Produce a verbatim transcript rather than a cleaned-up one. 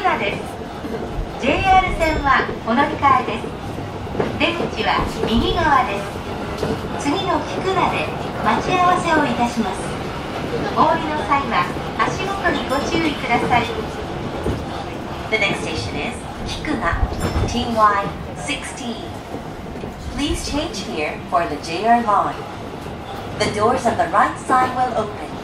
名です。 ジェイアール 線はお乗り換えです。出口は右側です。次の菊名で待ち合わせをいたします。お降りの際は足元にご注意ください。 The next station is Kikuna, T Y sixteen. Please change here for the J R line. The doors on the right side will open.